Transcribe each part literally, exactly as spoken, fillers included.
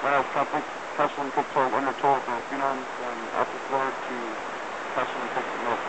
uh, topic, Tesla could talk on the talk, you know, um, I prefer to Tesla could look.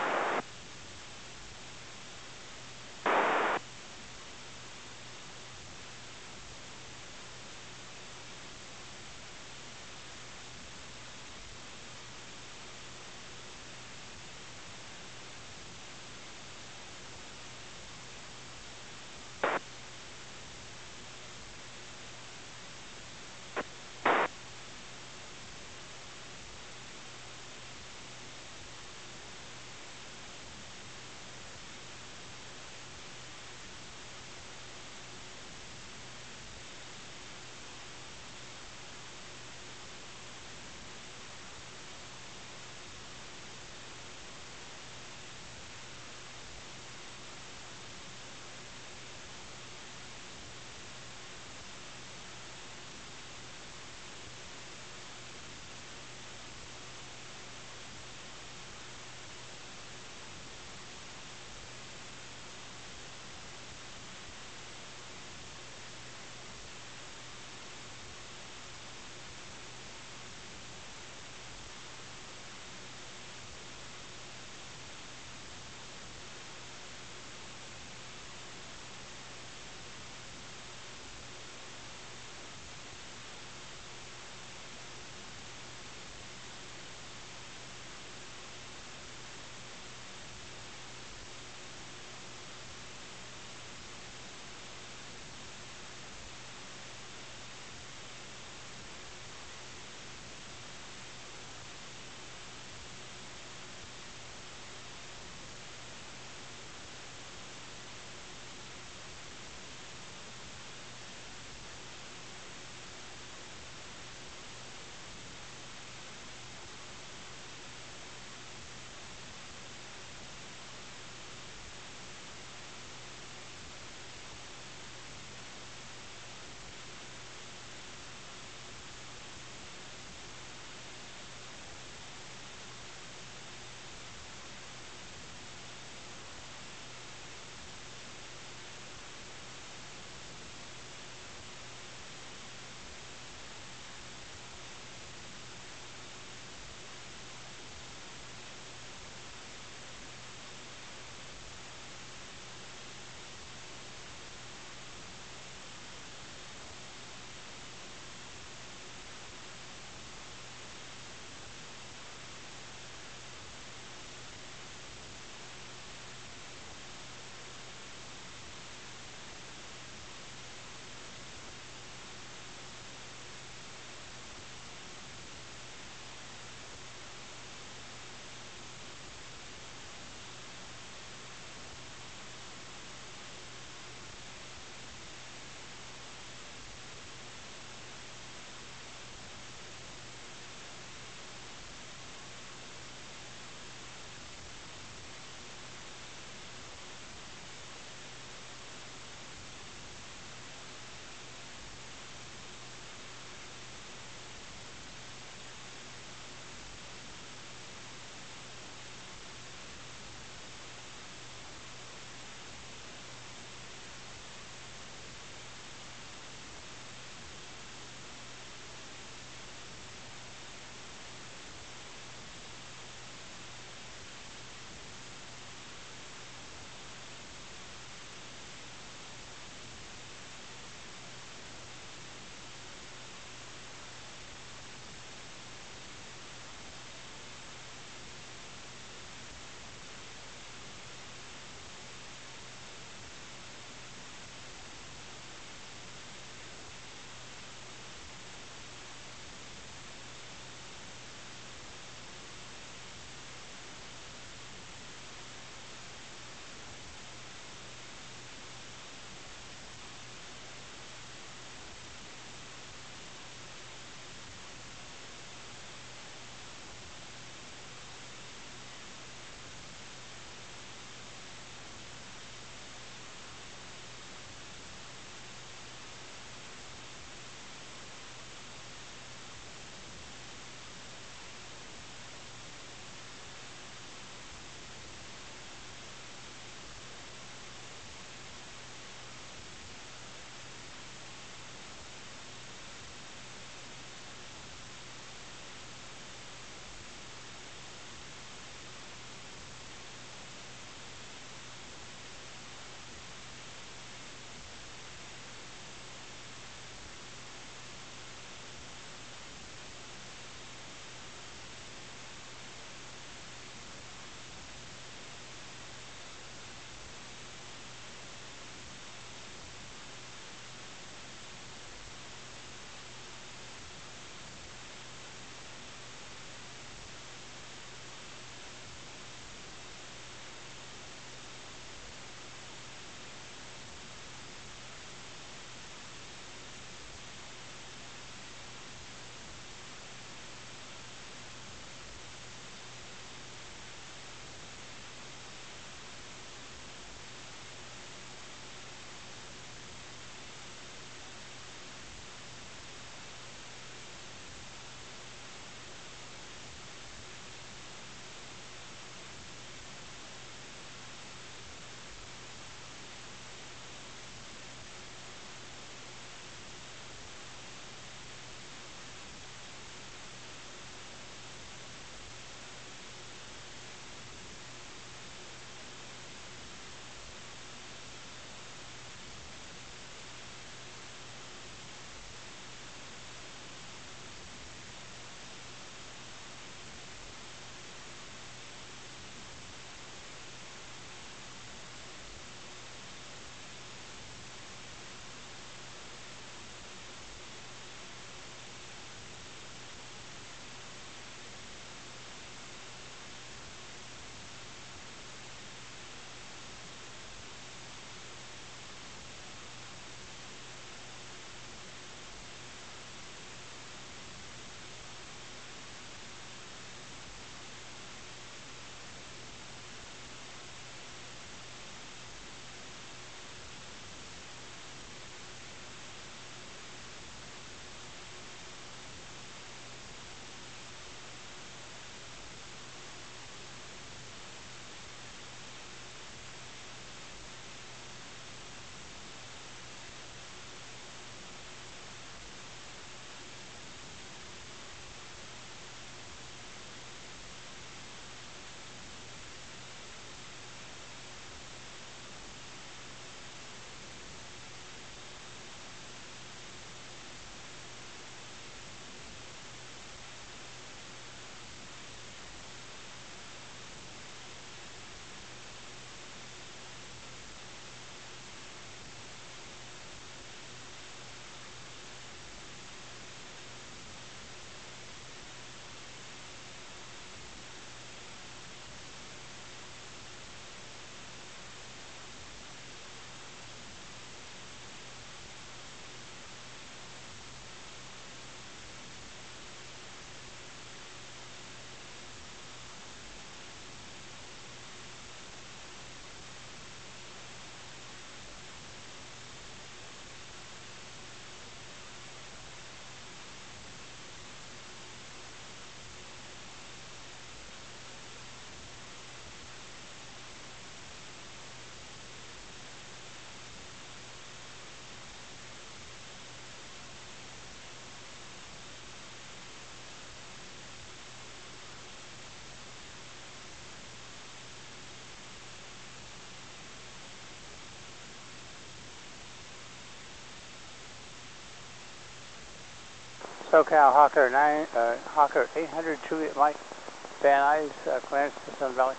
SoCal Hawker nine, uh, Hawker eight hundred Juliet Mike, Van Nuys, uh, clearance to Sun Valley.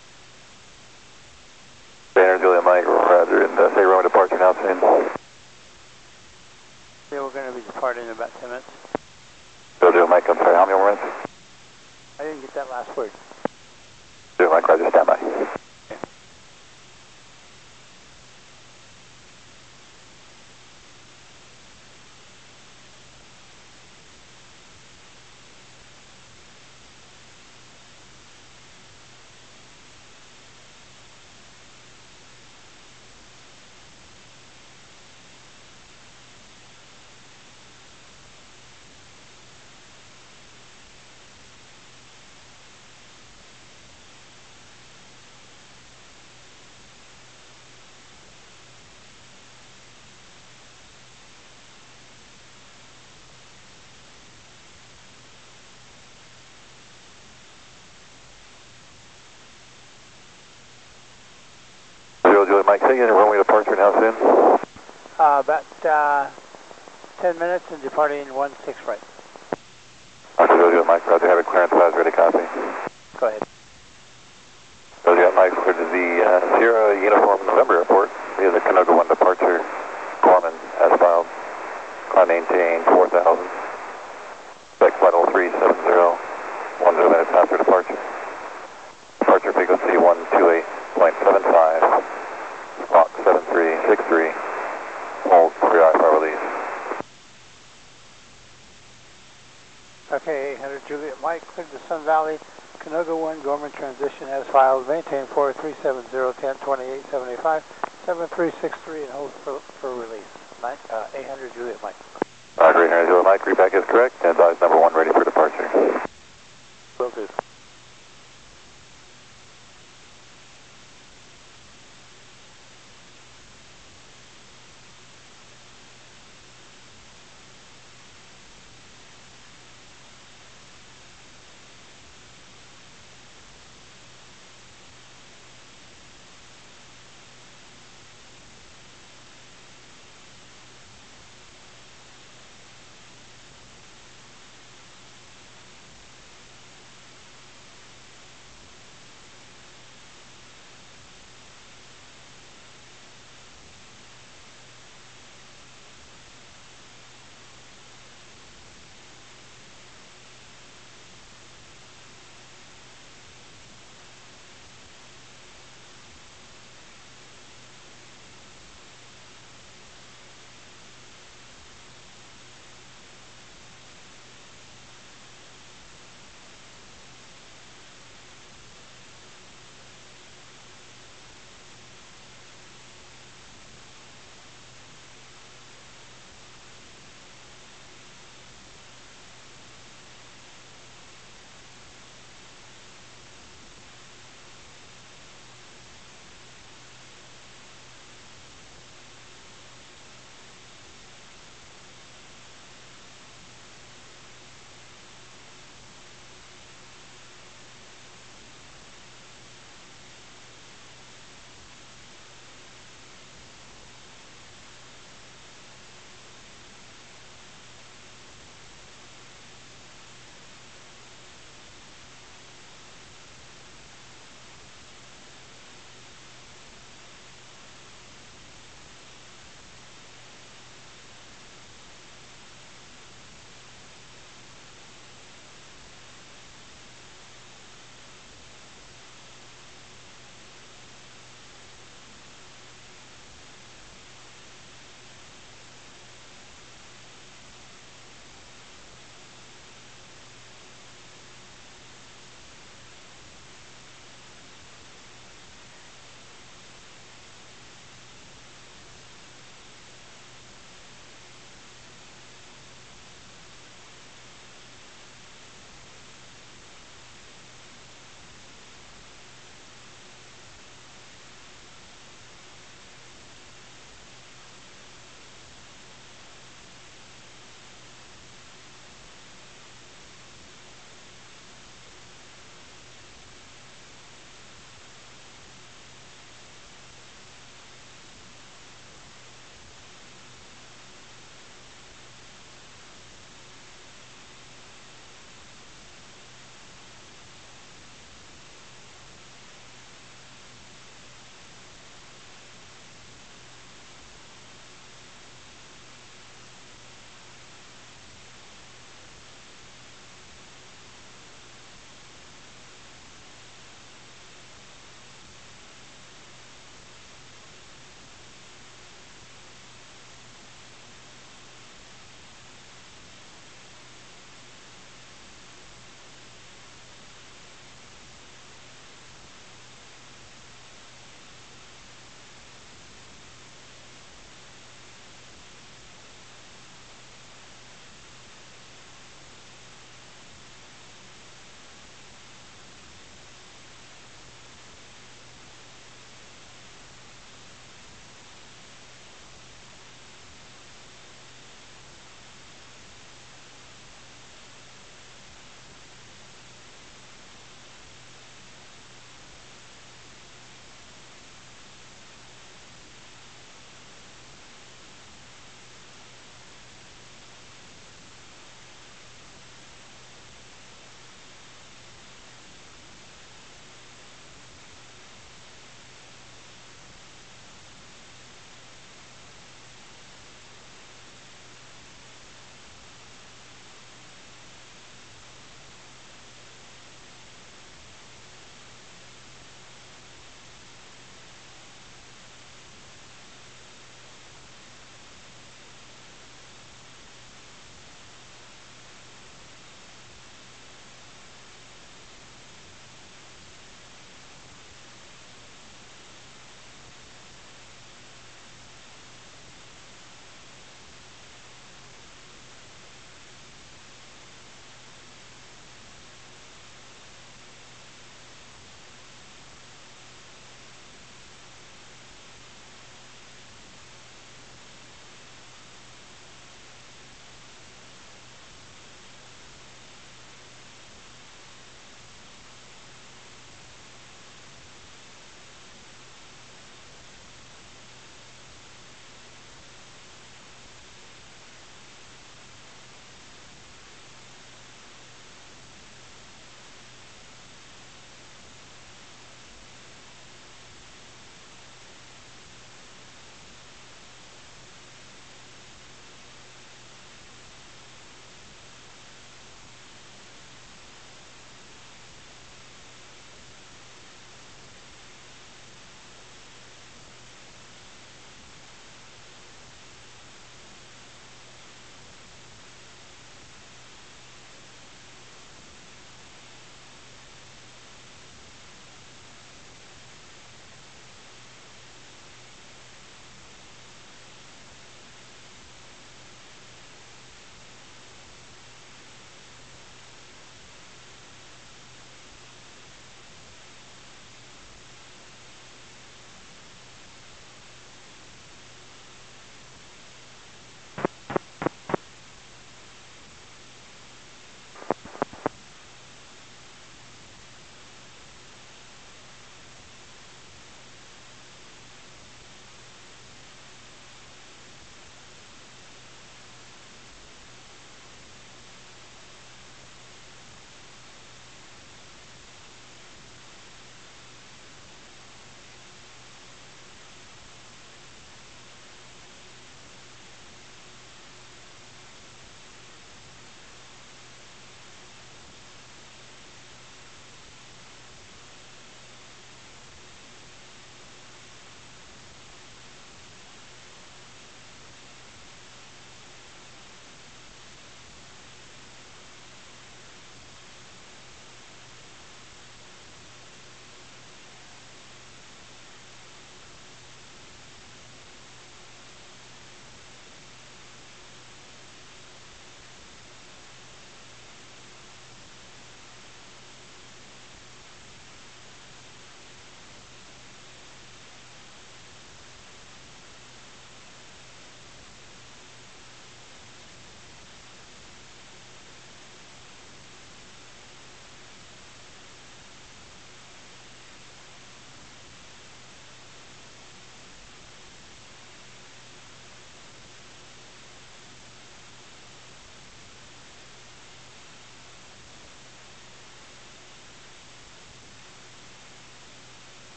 Van Nuys, Juliet Mike, Roger, and uh, say we're on departure now soon. Yeah, we're going to be departing in about ten minutes. Go Juliet Mike, I'm sorry, how many more minutes? I didn't get that last word. Juliet Mike, Roger, stand by. Juliet Mike, say again, runway departure now soon? Uh, about uh, ten minutes and departing one six right. Roger, Juliet Mike, Roger, have a clearance size ready, copy. Go ahead. Juliet Mike, for the uh, Sierra Uniform November Airport, via the Canoga one departure, Gorman, as filed, climb maintain four thousand, expect flight oh three seven zero, one zero minutes after departure. Departure frequency one two eight point seven five, squawk seven three six three, hold for your I F R release. Okay, eight hundred Juliet Mike, cleared to Sun Valley, Canoga one, Gorman transition as filed, maintain four three seven zero, ten twenty-eight seventy-five, seven three six three, and hold for, for release. Nine, uh, eight hundred Juliet Mike. Roger, eight hundred Juliet Mike, reback is correct, and advise number one ready for departure. Will do.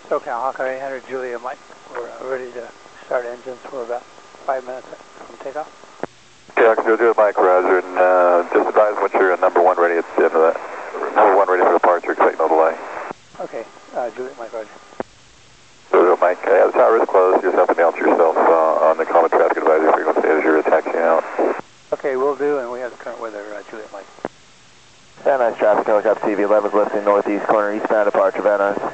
SoCal Hawkeye eight hundred Julia Mike. We're uh, ready to start engines. We're about five minutes from takeoff. Okay, I can go do it, Mike, Roger, and uh, just advise once you're number one ready at the end of that. Number one ready for departure, expect no delay. Okay, uh, Juliet Mike, Roger. So do it, Mike. Uh, the tower is closed. You just have to announce yourself uh, on the common traffic advisory frequency as you're taxiing out. Okay, we'll do, and we have the current weather, uh, Juliet Mike. Van Nuys traffic, helicopter C V eleven is listing northeast corner, eastbound departure, Van Nuys.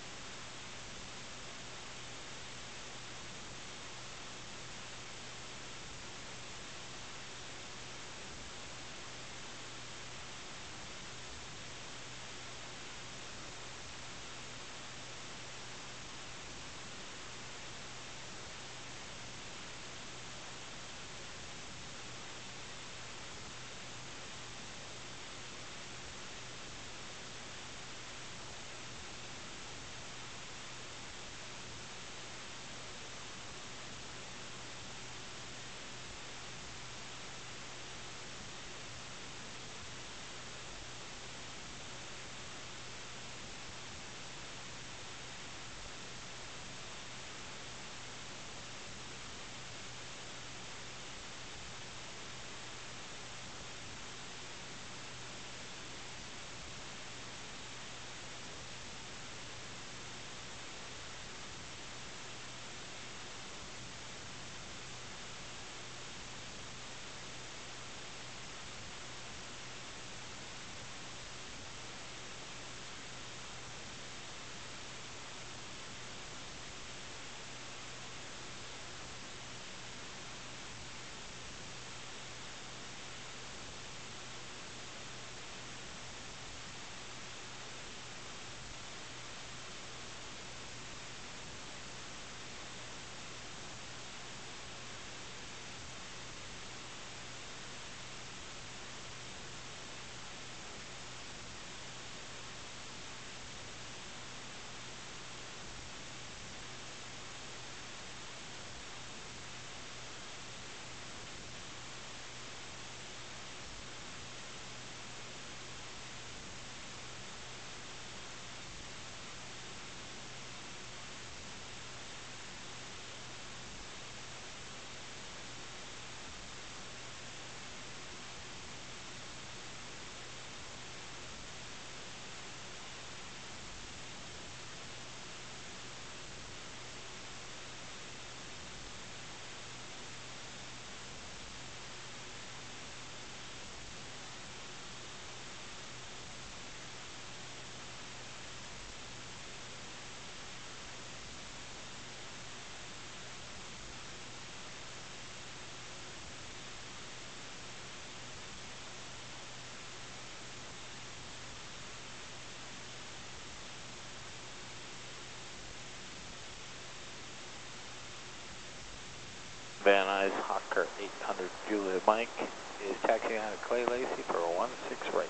Van Nuys Hawker eight hundred Julia Mike is taxiing out of Clay Lacy for a one six right.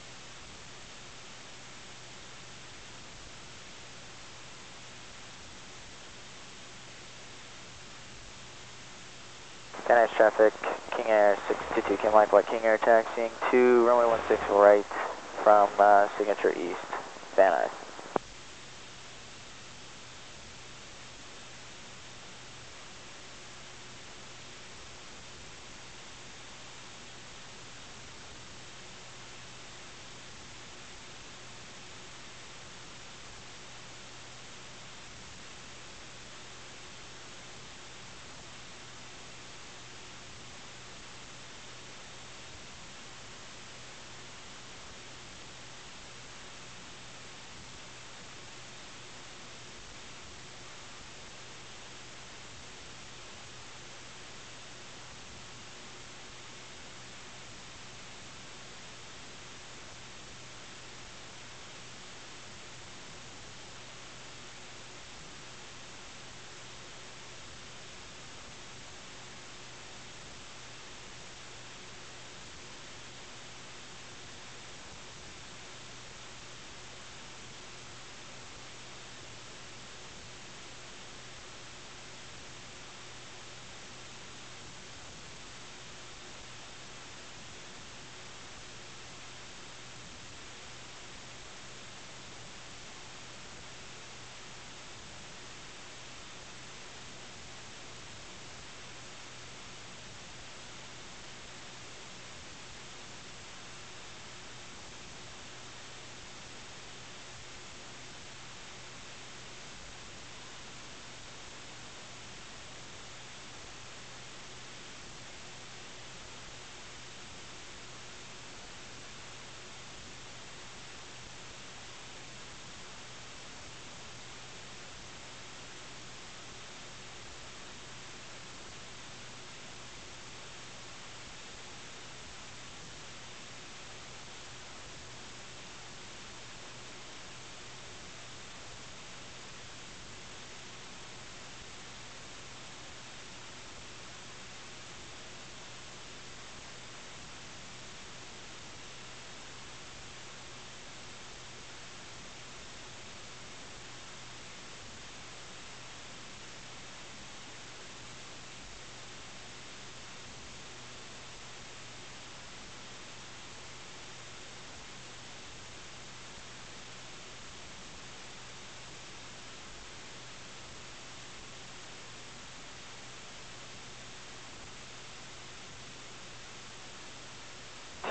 Van Nuys traffic, King Air six two two, Kim Mike, White King Air taxiing to runway one six right from uh, Signature East, Van Nuys.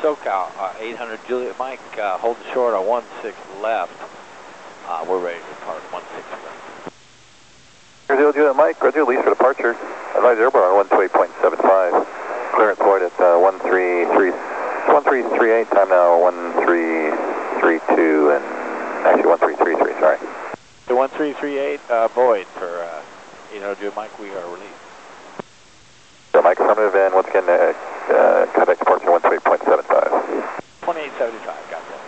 SoCal, uh, eight hundred Juliet Mike, uh, holding short on one six left. Uh, we're ready to depart one six left. Zero Juliet Mike, Roger, lease for departure. Advise airborne on one two eight point seven five. Clearance void at uh, one three three, one three three eight, time now one three three two, and actually one three three three, sorry. The one three three eight, uh, void for uh, eight hundred Juliet Mike, we are released. So Mike, affirmative, and once again, uh, uh, contact departure one two eight point seven five. twenty-eight seventy-five, got that.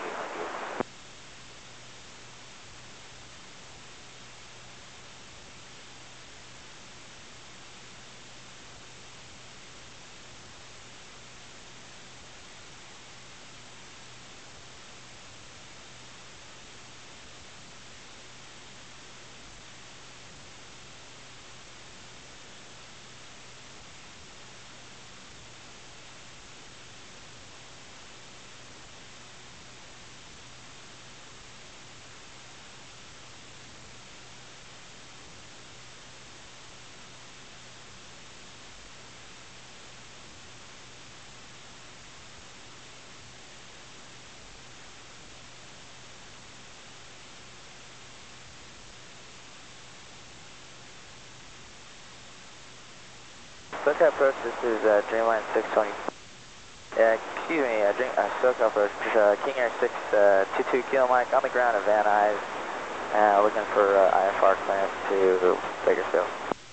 SoCal approach, this is uh, Dreamline six twenty. Uh, excuse me, uh, Dream, uh, SoCal approach, uh, King Air six two two Kilo Mike on the ground at Van Nuys, uh, looking for uh, I F R clearance to Bakersfield.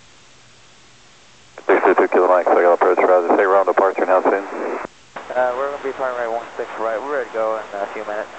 six two two Kilo Mike, SoCal approach, Roger, say round departure, and how soon? Uh, we're going to be departing right one six right, we're ready to go in a few minutes.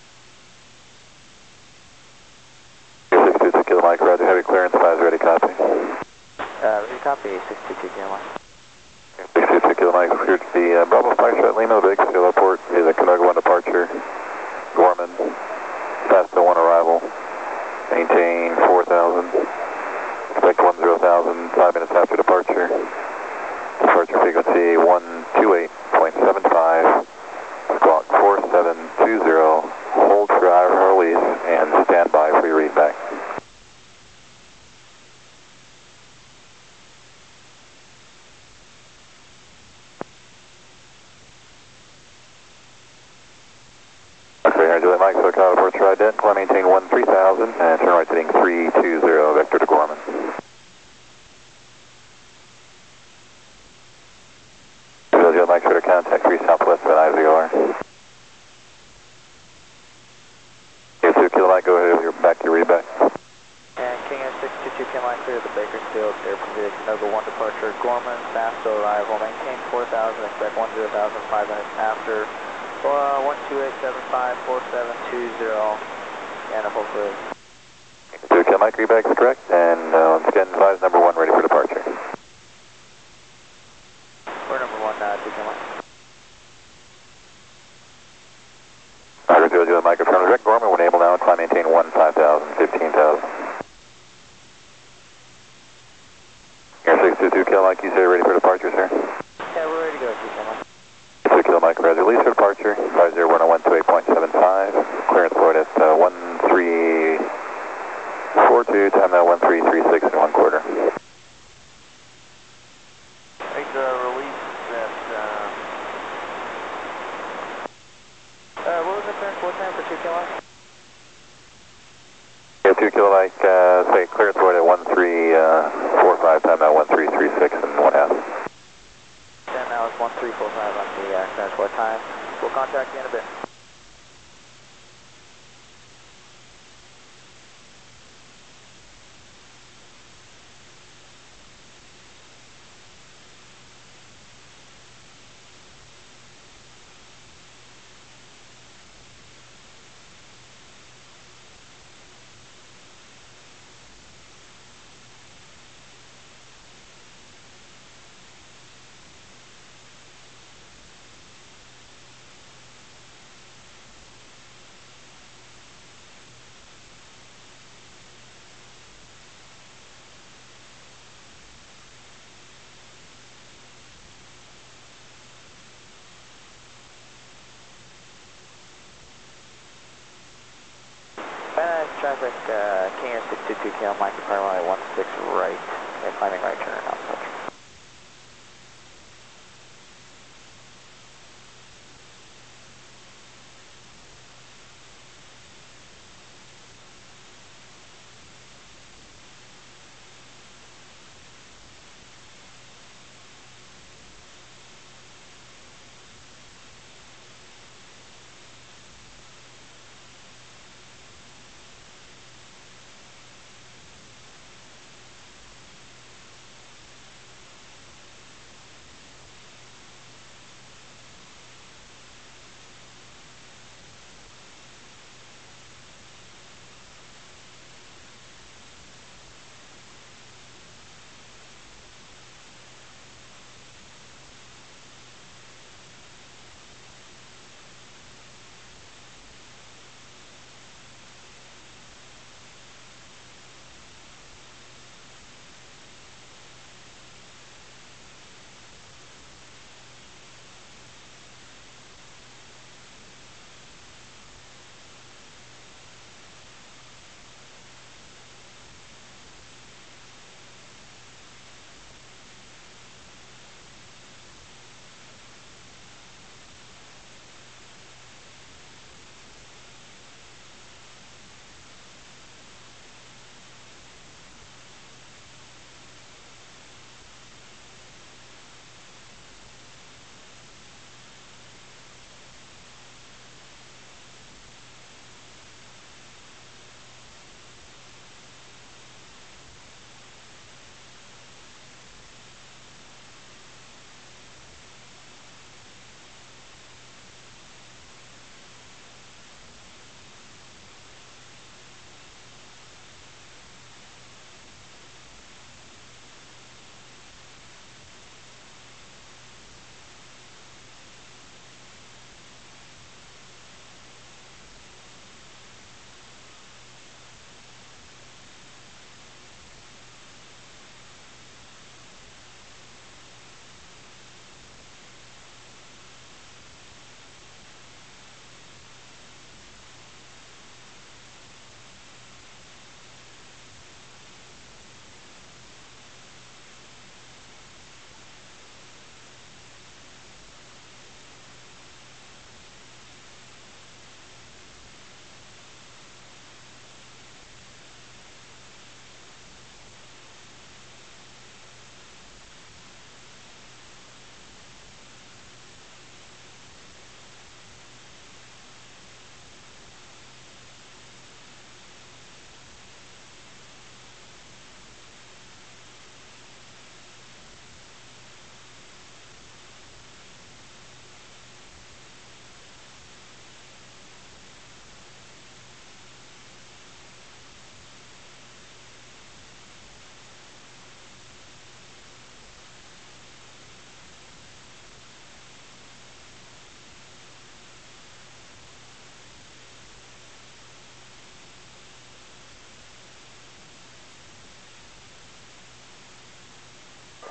six two two Kilo Mike, Roger, heavy clearance, five ready, copy. Uh, ready copy, six two two Kilo Mike. six two two Kilo Mike, here to the uh, Bravo five shot Lima, Bakersfield Airport, is a Canoga one departure, Gorman, fast to one arrival, maintain four thousand, expect one zero thousand, five minutes after departure, departure frequency one two eight point seven five, squawk four seven two zero, hold for I R release, and stand by for your read back. Juliet Mike, SoCal approach right in, climb maintain one three thousand, and turn right heading three two zero, vector to Gorman. Juliet Mike, shorter contact three southwest of I V R. two Kilo Mike, go ahead, you're back to your read back. And King Air six two two Kilo Mike clear the Bakersfield Airport via Canoga one departure, Gorman, fast to arrival, maintain four thousand, expect one zero thousand, five minutes after. Uh, one two eight seven five four seven two zero, and hopefully. two Kilo Mike, read back is correct, and uh, once again, advise number one ready for departure. We're number one, uh, two Kilo Mike. Roger, zero Juliet Mike, affirmative, direct Gorman, when able now, climb maintain one five thousand, fifteen thousand. Air six two two Kilo Mike, you say ready for departure, sir? Yeah, we're ready to go, two Kilo Mike. two Kilo Mike, Roger, release for departure, five zero one one two eight point seven five, clearance void at uh, one three four two, time now one three three six and one quarter. Make the release at, uh, uh, what was the clearance, what time for two Kilo Mike? Yeah, two Kilo Mike, uh, say clearance void at one three four five, time now one three three six and one half. And now it's one three four five on the uh, clearance, what time? We'll contact you in a bit. Van Nuys traffic, uh, King Air six two two Kilo Mike, departing one six right, and climbing right turn and approach.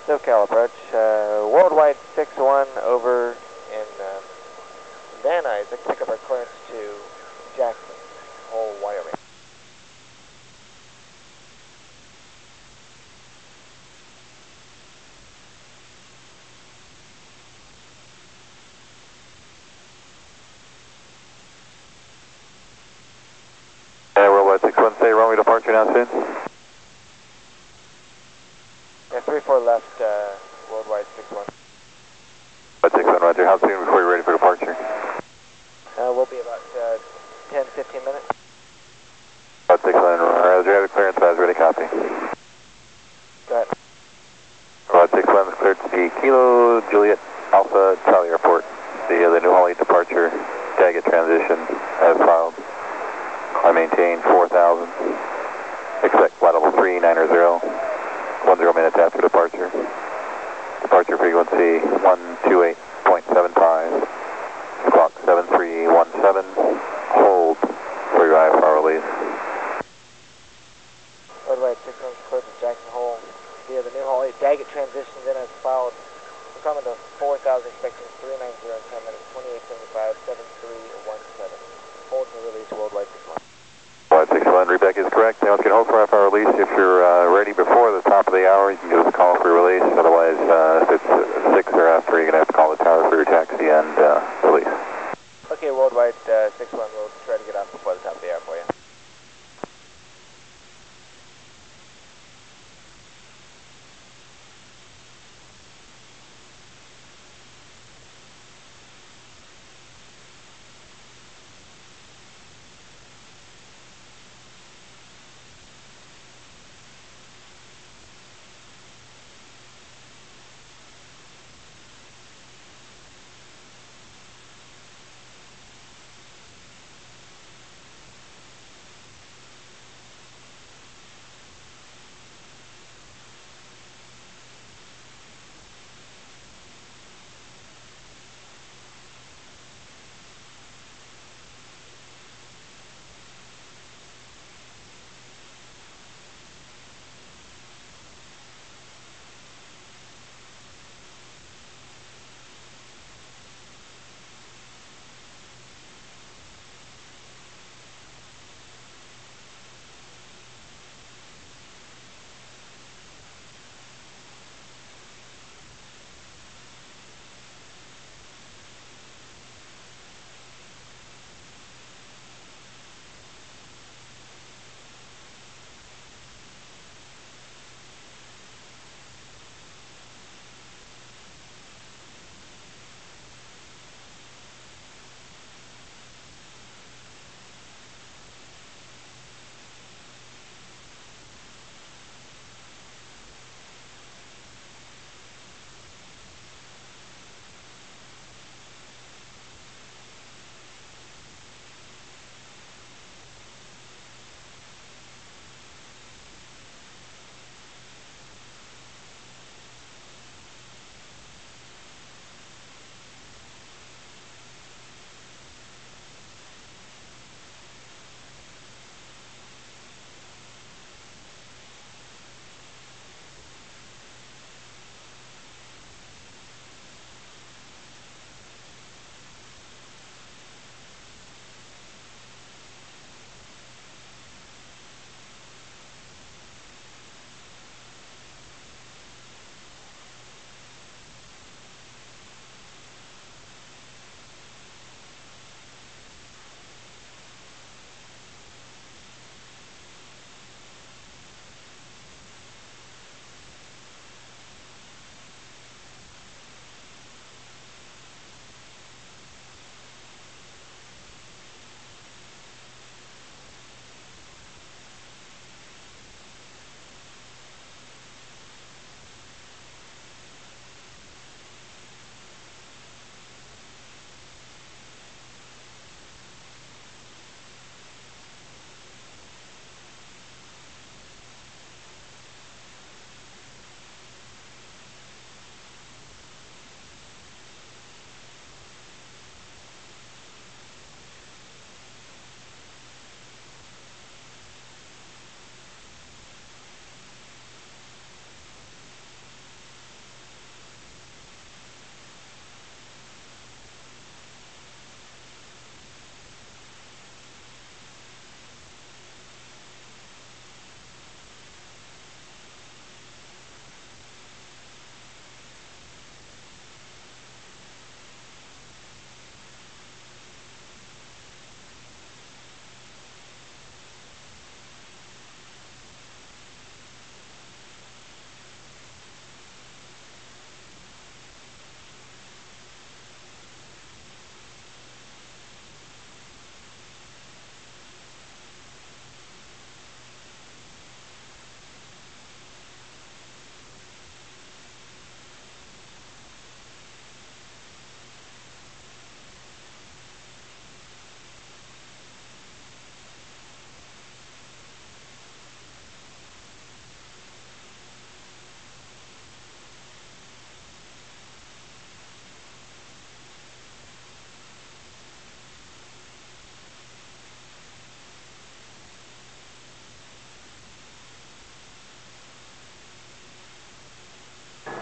SoCal approach, uh, worldwide six one over in um, Van Nuys. Let's pick up our clearance to Jackson Hole, Wyoming. Uh, worldwide six one, say runway departure now soon. Yeah, three four left, uh, worldwide six one. six one, roger. How soon before you're ready for departure? Uh, we'll be about uh, ten, fifteen minutes. About six one, roger. Have a clearance, I was ready, copy. Go ahead. About six one, cleared to the Kilo Juliet Alpha Charlie Airport. The, uh, the New Holly departure, Daggett transition as filed. I maintain four thousand. Expect flight level three nine zero. One zero minutes after departure. Departure frequency one two eight point seven five. Squawk seven three one seven. Hold for your I F R release. Worldwide six one cleared to Jackson Hole via the New Holly. Daggett transitions in as filed. We're coming to four thousand, expecting three nine zero in ten minutes, twenty-eight seventy-five, seven three one seven. Hold for release, worldwide six one. Worldwide six one, readback is correct. Now let's get hold for I F R release. If you're uh, ready before the top of the hour, you can give us a call for release. Otherwise, uh, if it's uh, six or after, you're going to have to call the tower for your taxi and uh, release. Okay, worldwide uh, six one, we'll try to get off before the top of the hour for you.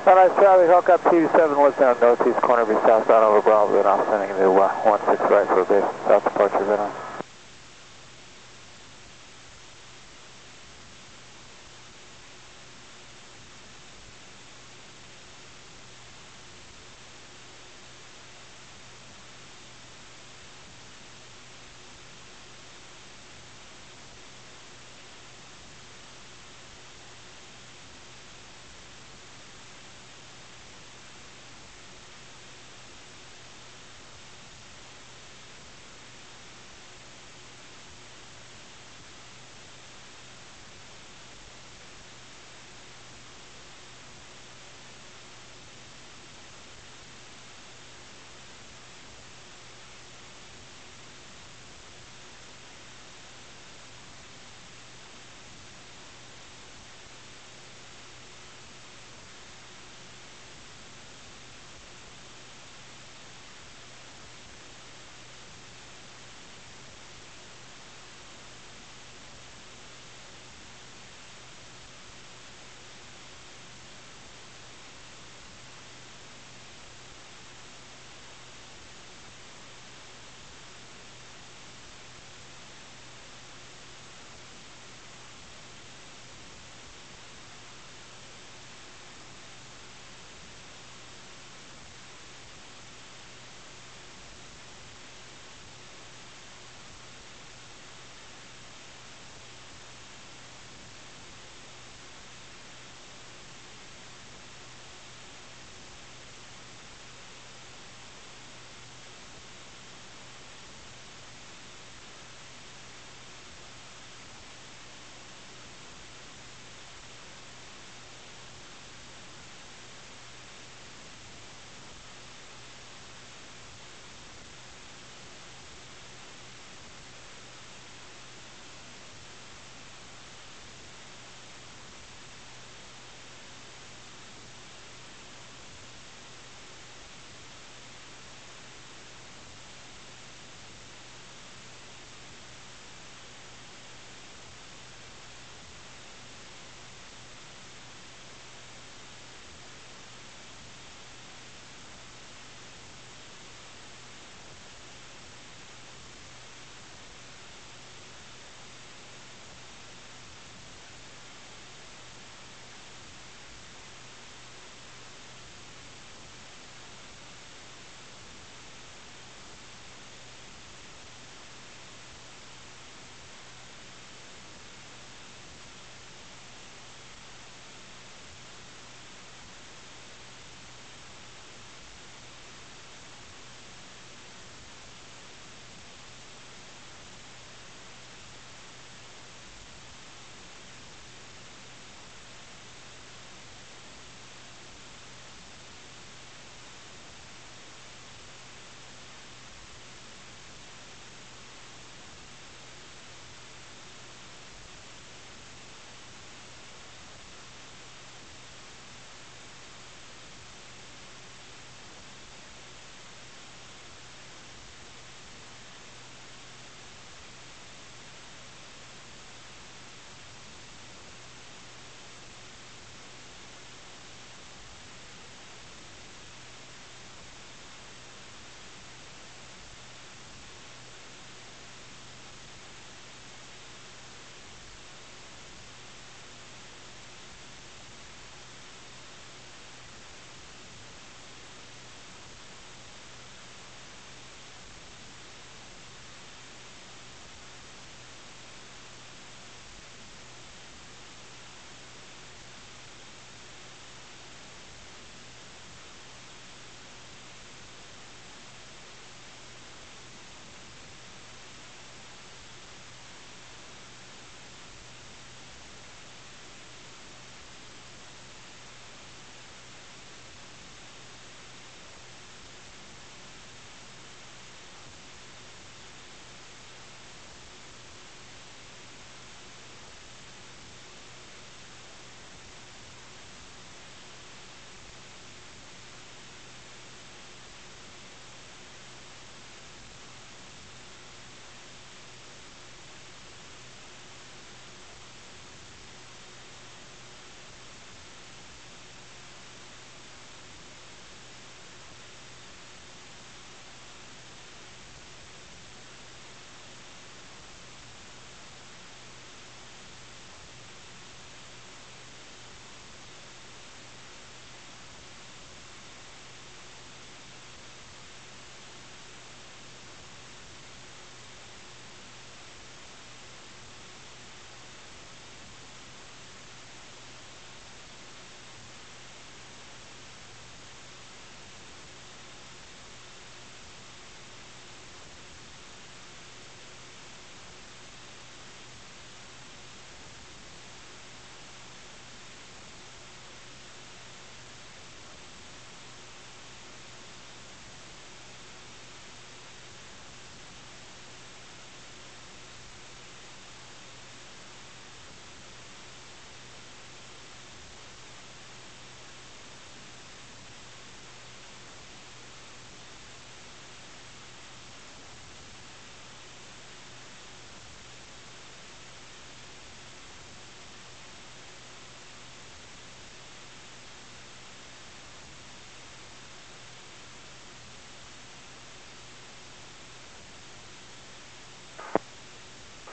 Sunrise Charlie, Hawk up two seven westbound northeast corner, be southbound over Bravo, and I'm sending you to uh, one six right for a base south departure, then on.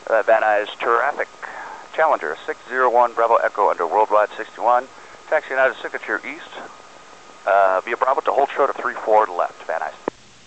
Uh, Van Nuys traffic, Challenger six zero one Bravo Echo under Worldwide sixty-one, taxiing out of Signature East, uh, via Bravo to hold short of three four left, Van Nuys.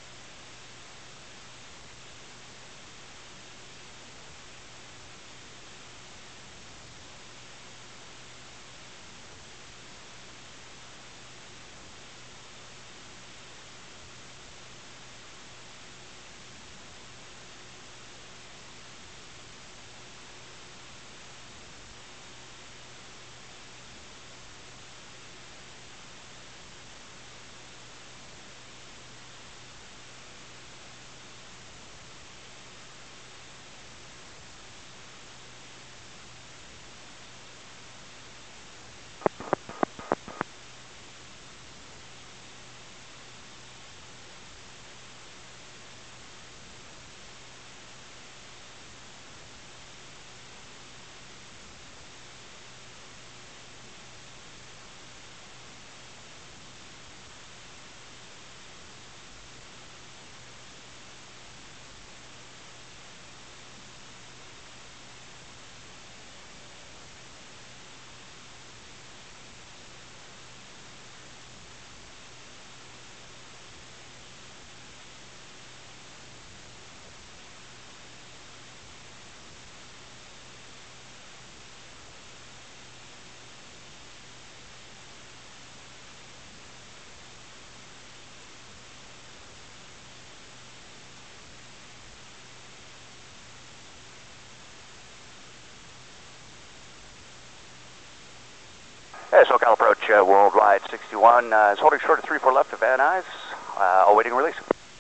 Yeah, SoCal approach uh, Worldwide sixty-one uh, is holding short of three four left of Van Nuys, uh, awaiting release.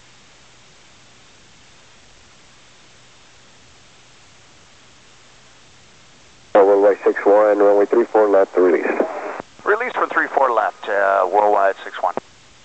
Worldwide six one, runway three four left to release. Release from three four left, uh, Worldwide six one.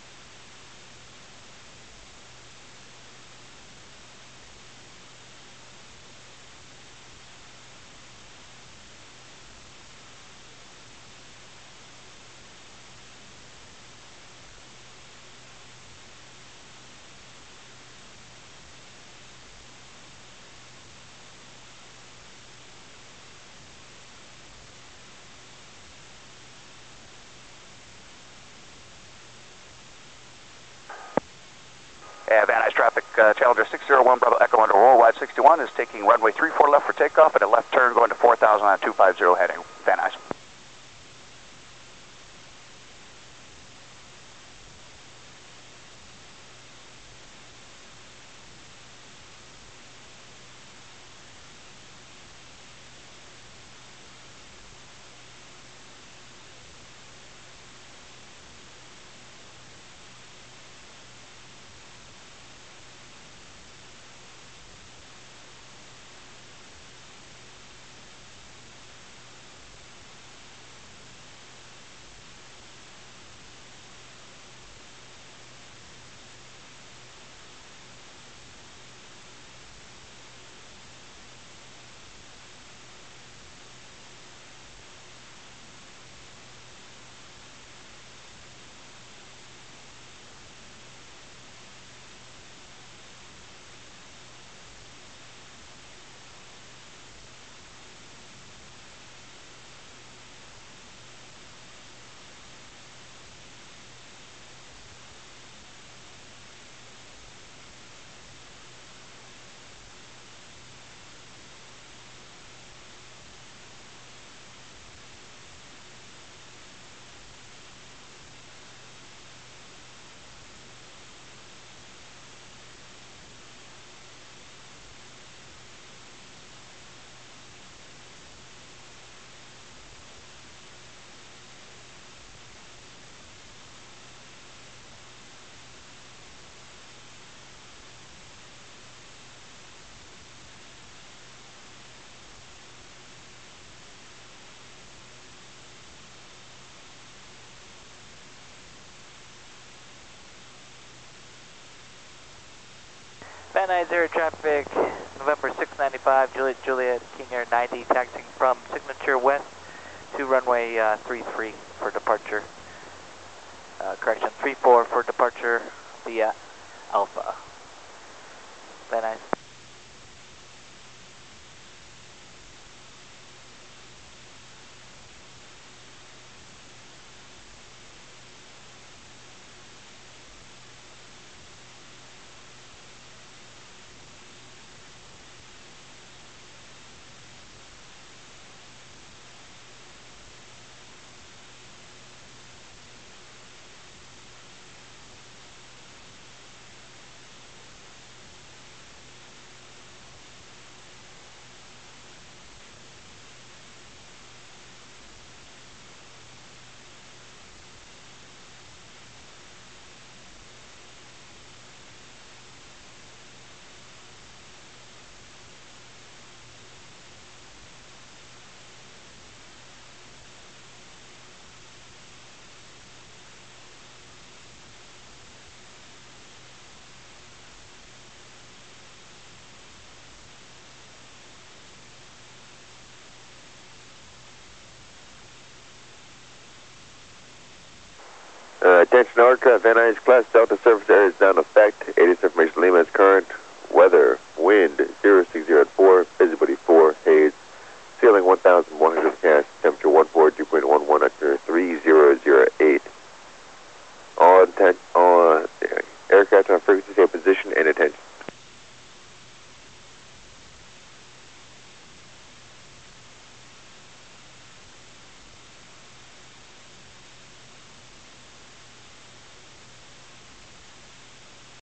Yeah, Van Nuys traffic, uh, Challenger six zero one Bravo Echo under Worldwide sixty-one is taking runway three four left for takeoff and a left turn going to four thousand on two five zero heading, Van Nuys. Van Nuys air traffic, November six ninety-five, Juliet Juliet, King Air ninety, taxiing from Signature West to runway uh, three three for departure. Uh, correction, three four for departure via Alpha. Van Nuys. Attention aircraft, Van Nuys class Delta surface area is now in effect. eightieth information Lima is current. Weather, wind, zero six zero at four, visibility.